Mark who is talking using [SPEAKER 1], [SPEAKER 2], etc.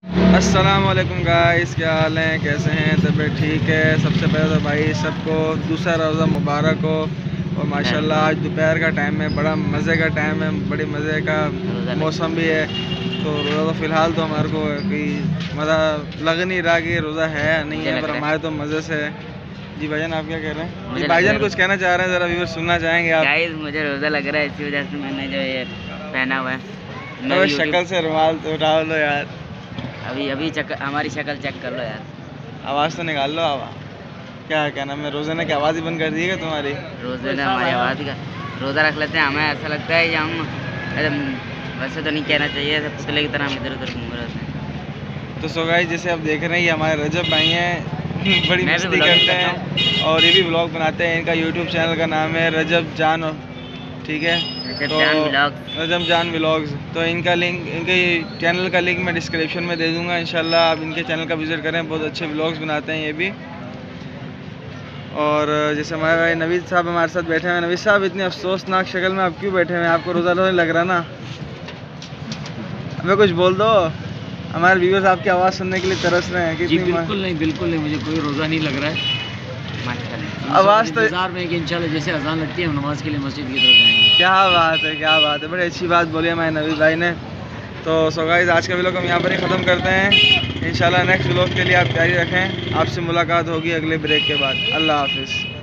[SPEAKER 1] अस्सलाम वालेकुम गाइस, क्या हाल हैं, कैसे हैं, तबीयत ठीक है। सबसे पहले तो भाई सबको दूसरा रोज़ा मुबारक हो। और माशाल्लाह आज दोपहर का टाइम है, बड़ा मज़े का टाइम है, बड़ी मज़े का मौसम भी है। तो रोज़ा तो फ़िलहाल तो हमारे को कोई मज़ा लग नहीं रहा कि रोज़ा है या नहीं है, पर हमारे तो मज़े से है। जी भाईजान, आप क्या कह रहे हैं? जी भाईजान कुछ कहना चाह रहे हैं, ज़रा व्यूअर्स सुनना चाहेंगे आप?
[SPEAKER 2] गाइस मुझे रोज़ा लग रहा है, इसी वजह से मैंने जो ये पहना हुआ है।
[SPEAKER 1] तो शक्ल से रुमाल तो उठा लो यार।
[SPEAKER 2] अभी हमारी शक्ल चेक कर लो यार।
[SPEAKER 1] आवाज़ तो निकाल लो। क्या नाम है, रोज़े ने क्या आवाज़ ही बंद कर दी है तुम्हारी?
[SPEAKER 2] रोज़े ने हमारी आवाज़ का रोज़ा रख लेते हैं। हमें ऐसा लगता है कि हम वैसे तो नहीं कहना चाहिए, पुतले की तरह हम इधर उधर घूम रहे हैं।
[SPEAKER 1] तो सो गाइस, जैसे आप देख रहे हैं, ये हमारे रजब भाई हैं, बड़ी मस्ती करते हैं और ये भी व्लॉग बनाते हैं। इनका यूट्यूब चैनल का नाम है रजब जान, ठीक है, तो रजब जान व्लॉग्स। तो इनका लिंक, इनके चैनल का लिंक मैं डिस्क्रिप्शन में दे दूंगा। इंशाल्लाह आप इनके चैनल का विज़िट करें, बहुत अच्छे व्लॉग्स बनाते हैं ये भी। और जैसे हमारे भाई नवीद साहब हमारे साथ बैठे हैं। नवीद साहब, इतनी अफसोसनाक शक्ल में आप क्यों बैठे हैं? आपको रोज़ा तो नहीं लग रहा ना? हमें कुछ बोल दो, हमारे व्यूअर्स आपकी आवाज़ सुनने के लिए तरस रहे हैं।
[SPEAKER 3] जी बिल्कुल नहीं, मुझे कोई रोज़ा नहीं लग रहा है।
[SPEAKER 1] आवाज़ तो
[SPEAKER 3] इंतज़ार में कि इंशाल्लाह जैसे अज़ान लगती है हम नमाज़ के लिए मस्जिद की तरफ जाएंगे।
[SPEAKER 1] क्या बात है, बड़ी अच्छी बात बोली हमारे नवीद भाई ने। तो सो गाइस, आज का व्लॉग हम यहाँ पर ही ख़त्म करते हैं। इंशाल्लाह नेक्स्ट व्लॉग के लिए आप तैयारी रखें। आपसे मुलाकात होगी अगले ब्रेक के बाद। अल्लाह हाफिज़।